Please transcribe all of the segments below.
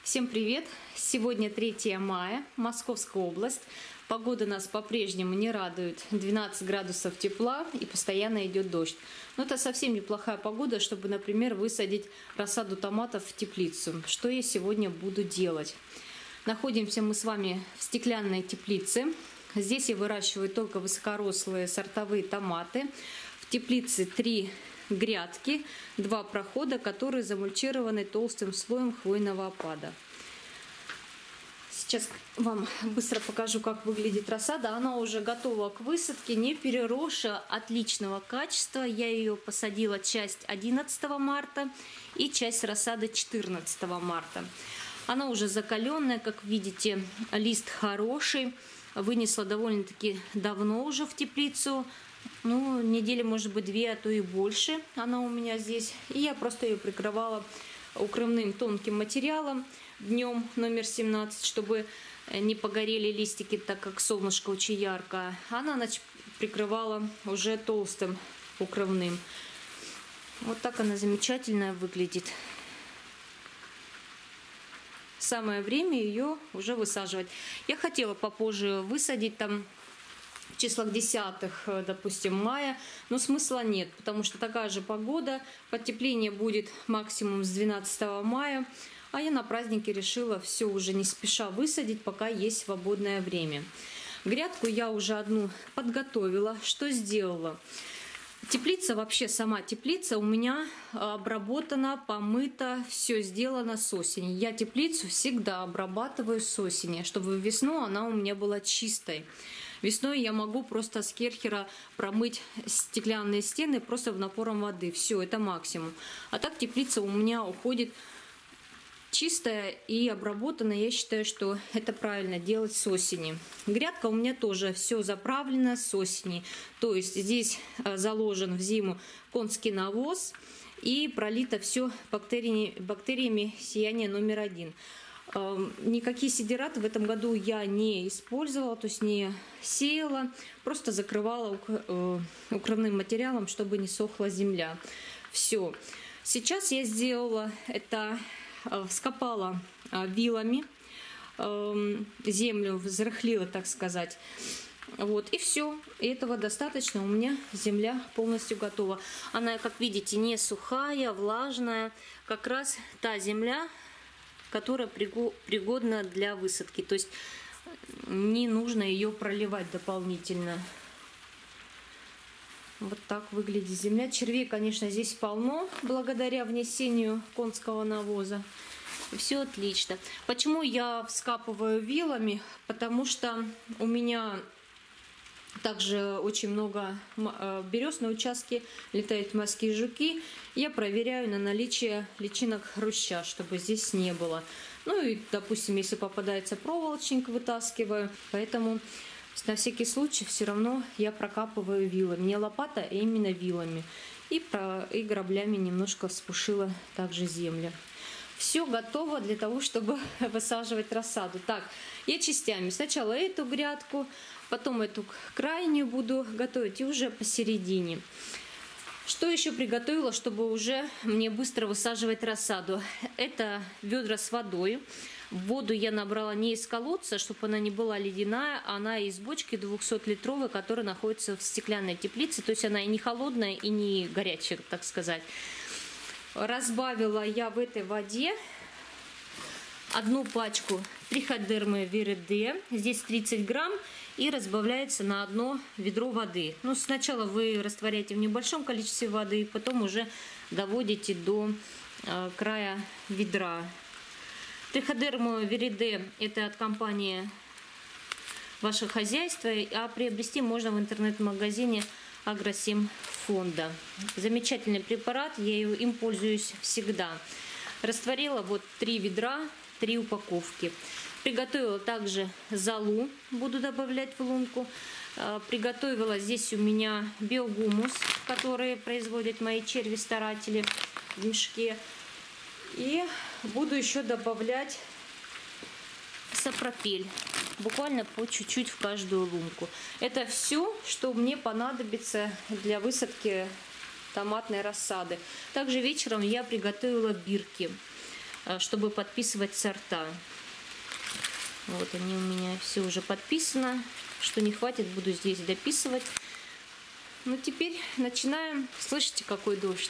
Всем привет! Сегодня 3 мая, Московская область. Погода нас по-прежнему не радует. 12 градусов тепла и постоянно идет дождь. Но это совсем неплохая погода, чтобы, например, высадить рассаду томатов в теплицу. Что я сегодня буду делать? Находимся мы с вами в стеклянной теплице. Здесь я выращиваю только высокорослые сортовые томаты. В теплице 3 грядки, 2 прохода, которые замульчированы толстым слоем хвойного опада. Сейчас вам быстро покажу, как выглядит рассада. Она уже готова к высадке, не переросшая, отличного качества. Я ее посадила часть 11 марта и часть рассады 14 марта. Она уже закаленная, как видите, лист хороший. Вынесла довольно-таки давно уже в теплицу. Ну, недели, может быть, 2, а то и больше она у меня здесь. И я просто ее прикрывала укрывным тонким материалом днем номер 17, чтобы не погорели листики, так как солнышко очень яркое. А на ночь прикрывала уже толстым укрывным. Вот так она замечательно выглядит. Самое время ее уже высаживать. Я хотела попозже высадить там в числах 10, допустим, мая, но смысла нет, потому что такая же погода, потепление будет максимум с 12 мая, а я на празднике решила все уже не спеша высадить, пока есть свободное время. Грядку я уже одну подготовила. Что сделала? Теплица, вообще сама теплица у меня обработана, помыта, все сделано с осени. Я теплицу всегда обрабатываю с осени, чтобы весну она у меня была чистой. Весной я могу просто с керхера промыть стеклянные стены просто напором воды. Все, это максимум. А так теплица у меня уходит чистая и обработанная. Я считаю, что это правильно делать с осени. Грядка у меня тоже все заправлено с осени. То есть здесь заложен в зиму конский навоз и пролито все бактериями сияния номер 1. Никакие сидираты в этом году я не использовала, то есть не сеяла, просто закрывала укрывным материалом, чтобы не сохла земля. Все. Сейчас я сделала это, вскопала вилами землю, взрыхлила, так сказать. Вот, и все. И этого достаточно. У меня земля полностью готова. Она, как видите, не сухая, влажная. Как раз та земля, которая пригодна для высадки. То есть не нужно ее проливать дополнительно. Вот так выглядит земля. Червей, конечно, здесь полно, благодаря внесению конского навоза. И все отлично. Почему я вскапываю вилами? Потому что у меня также очень много берез на участке, летают морские жуки. Я проверяю на наличие личинок хруща, чтобы здесь не было. Ну и, допустим, если попадается проволочник, вытаскиваю. Поэтому на всякий случай все равно я прокапываю вилами. Не лопата, а именно вилами. И граблями немножко вспушила также землю. Все готово для того, чтобы высаживать рассаду. Так, я частями. Сначала эту грядку, потом эту крайнюю буду готовить и уже посередине. Что еще приготовила, чтобы уже мне быстро высаживать рассаду? Это ведра с водой. Воду я набрала не из колодца, чтобы она не была ледяная, она из бочки 200-литровой, которая находится в стеклянной теплице. То есть она и не холодная, и не горячая, так сказать. Разбавила я в этой воде одну пачку триходермы Вириде, здесь 30 грамм, и разбавляется на одно ведро воды. Ну, сначала вы растворяете в небольшом количестве воды, и потом уже доводите до края ведра. Триходерму Вириде – это от компании «Ваше хозяйство», а приобрести можно в интернет-магазине Агросем фонда. Замечательный препарат, я им пользуюсь всегда. Растворила вот 3 ведра, 3 упаковки. Приготовила также золу, буду добавлять в лунку. Приготовила здесь у меня биогумус, который производят мои черви-старатели в мешке. И буду еще добавлять сапропель, буквально по чуть-чуть в каждую лунку. Это все, что мне понадобится для высадки томатной рассады. Также вечером я приготовила бирки. чтобы подписывать сорта. Вот они у меня все уже подписано. Что не хватит, буду здесь дописывать. Ну теперь начинаем. Слышите, какой дождь?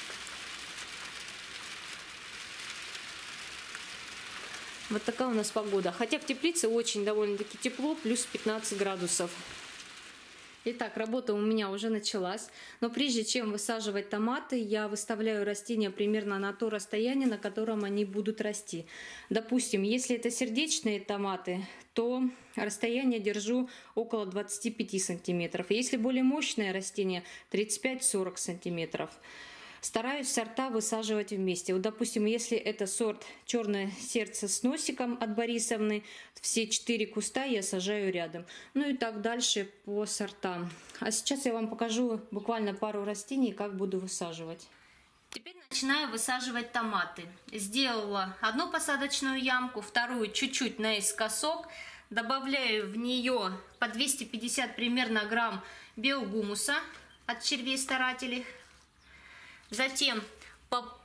Вот такая у нас погода. Хотя в теплице очень довольно-таки тепло, плюс 15 градусов. Итак, работа у меня уже началась. Но прежде чем высаживать томаты, я выставляю растения примерно на то расстояние, на котором они будут расти. Допустим, если это сердечные томаты, то расстояние держу около 25 сантиметров. Если более мощное растение, 35-40 сантиметров. Стараюсь сорта высаживать вместе. Вот, допустим, если это сорт «Черное сердце с носиком» от Борисовны, все 4 куста я сажаю рядом. Ну и так дальше по сортам. А сейчас я вам покажу буквально пару растений, как буду высаживать. Теперь начинаю высаживать томаты. Сделала одну посадочную ямку, вторую чуть-чуть наискосок. Добавляю в нее по 250 примерно грамм биогумуса от червей-старателей. Затем по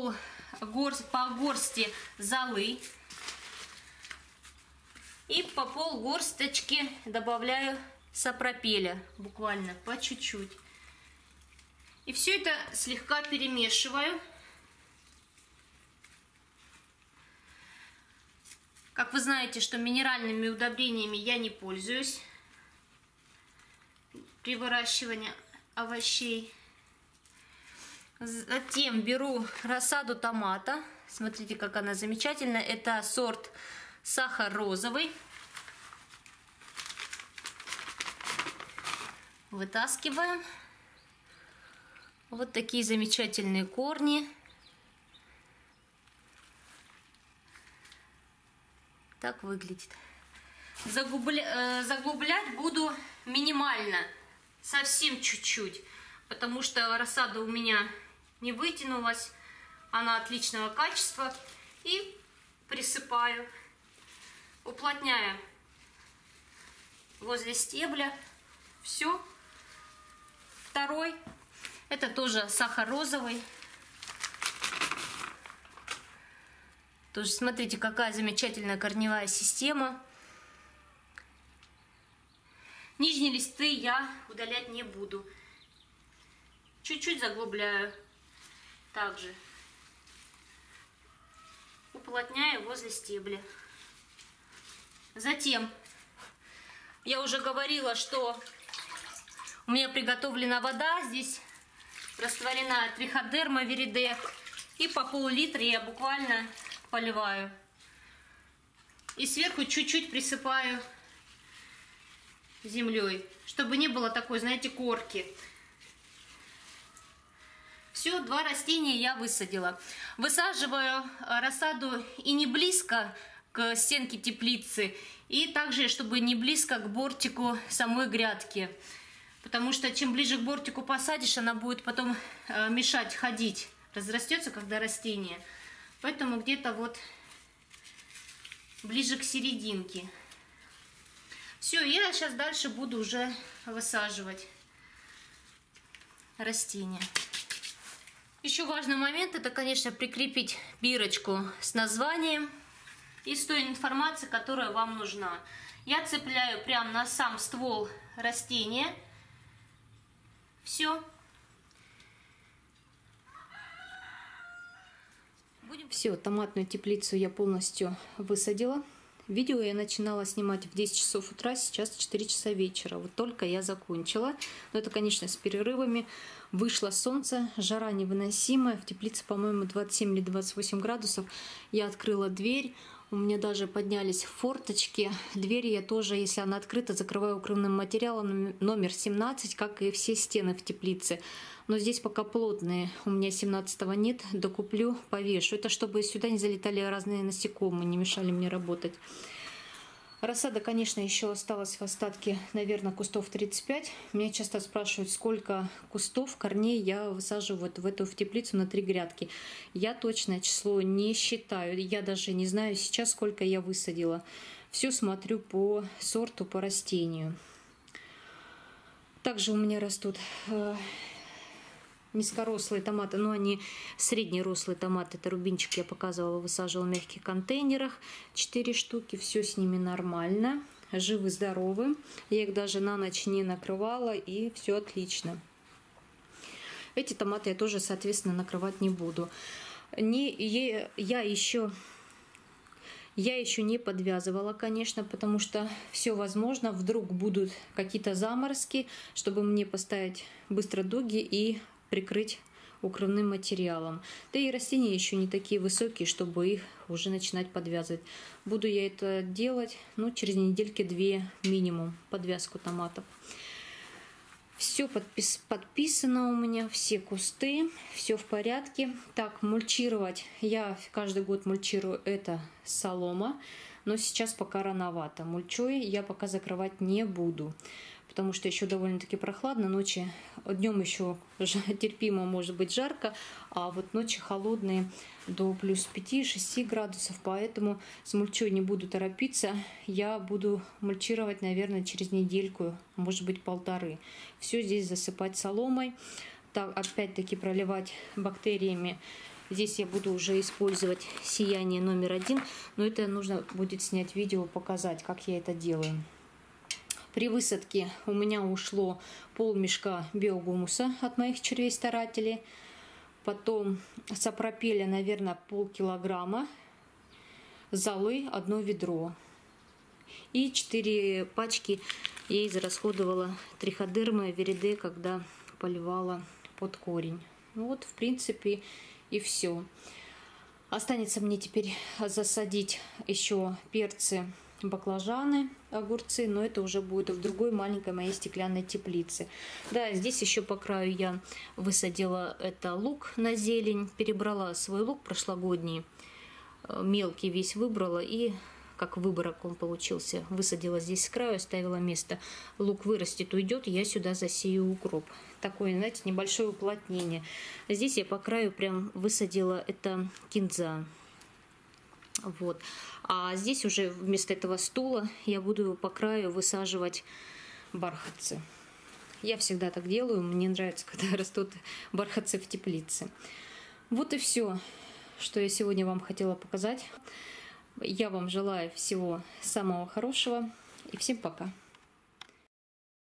горсти золы и по полгорсточки добавляю сапропеля, буквально по чуть-чуть. И все это слегка перемешиваю. Как вы знаете, что минеральными удобрениями я не пользуюсь при выращивании овощей. Затем беру рассаду томата. Смотрите, как она замечательная. Это сорт сахар розовый. Вытаскиваем. Вот такие замечательные корни. Так выглядит. Заглублять буду минимально. Совсем чуть-чуть. Потому что рассада у меня не вытянулась, она отличного качества. И присыпаю, уплотняю возле стебля. Все. Второй, это тоже сахар розовый. Тоже смотрите, какая замечательная корневая система. Нижние листы я удалять не буду. Чуть-чуть заглубляю. Также уплотняю возле стебля. Затем я уже говорила, что у меня приготовлена вода. Здесь растворена триходерма вириде. И по пол-литра я буквально поливаю. И сверху чуть-чуть присыпаю землей, чтобы не было такой, знаете, корки. Все, 2 растения я высадила. Высаживаю рассаду и не близко к стенке теплицы, и также, чтобы не близко к бортику самой грядки. Потому что чем ближе к бортику посадишь, она будет потом мешать ходить. Разрастется, когда растение. Поэтому где-то вот ближе к серединке. Все, я сейчас дальше буду уже высаживать растения. Еще важный момент, это, конечно, прикрепить бирочку с названием и с той информацией, которая вам нужна. Я цепляю прямо на сам ствол растения. Все. Все, томатную теплицу я полностью высадила. Видео я начинала снимать в 10 часов утра, сейчас 4 часа вечера. Вот только я закончила. Но это, конечно, с перерывами. Вышло солнце, жара невыносимая. В теплице, по-моему, 27 или 28 градусов. Я открыла дверь. У меня даже поднялись форточки. Дверь я тоже, если она открыта, закрываю укрывным материалом номер 17, как и все стены в теплице. Но здесь пока плотные. У меня 17-го нет. Докуплю, повешу. Это чтобы сюда не залетали разные насекомые, не мешали мне работать. Рассада, конечно, еще осталась в остатке, наверное, кустов 35. Меня часто спрашивают, сколько кустов, корней я высаживаю вот в теплицу на 3 грядки. Я точное число не считаю. Я даже не знаю сейчас, сколько я высадила. Все смотрю по сорту, по растению. Также у меня растут низкорослые томаты, но они среднерослые томаты. Это рубинчик я показывала, высаживала в мягких контейнерах. 4 штуки, все с ними нормально. Живы-здоровы. Я их даже на ночь не накрывала, и все отлично. Эти томаты я тоже, соответственно, накрывать не буду. Я еще не подвязывала, конечно, потому что все возможно. Вдруг будут какие-то заморозки, чтобы мне поставить быстро дуги и прикрыть укрывным материалом. Да и растения еще не такие высокие, чтобы их уже начинать подвязывать. Буду я это делать, ну, через недельки 2 минимум, подвязку томатов. Все подписано у меня, все кусты, все в порядке. Так, мульчировать. Я каждый год мульчирую, это солома, но сейчас пока рановато. Мульчой я пока закрывать не буду, потому что еще довольно-таки прохладно. Ночи, днем еще терпимо, может быть, жарко, а вот ночи холодные до плюс 5-6 градусов, поэтому с мульчой не буду торопиться. Я буду мульчировать, наверное, через недельку, может быть, 1,5. Все здесь засыпать соломой, так, опять-таки проливать бактериями. Здесь я буду уже использовать сияние номер 1, но это нужно будет снять видео, показать, как я это делаю. При высадке у меня ушло пол-мешка биогумуса от моих червей-старателей. Потом сапропеля, наверное, полкилограмма. Золы 1 ведро. И 4 пачки я израсходовала триходермы вериде, когда поливала под корень. Вот, в принципе, и все. Останется мне теперь засадить еще перцы, баклажаны, огурцы, но это уже будет в другой маленькой моей стеклянной теплице. Да, здесь еще по краю я высадила это лук на зелень, перебрала свой лук прошлогодний, мелкий весь выбрала, и как выборок он получился, высадила здесь с краю, оставила место. Лук вырастет, уйдет, я сюда засею укроп. Такое, знаете, небольшое уплотнение. Здесь я по краю прям высадила это кинза. Вот. А здесь уже вместо этого стула я буду по краю высаживать бархатцы. Я всегда так делаю, мне нравится, когда растут бархатцы в теплице. Вот и все, что я сегодня вам хотела показать. Я вам желаю всего самого хорошего и всем пока.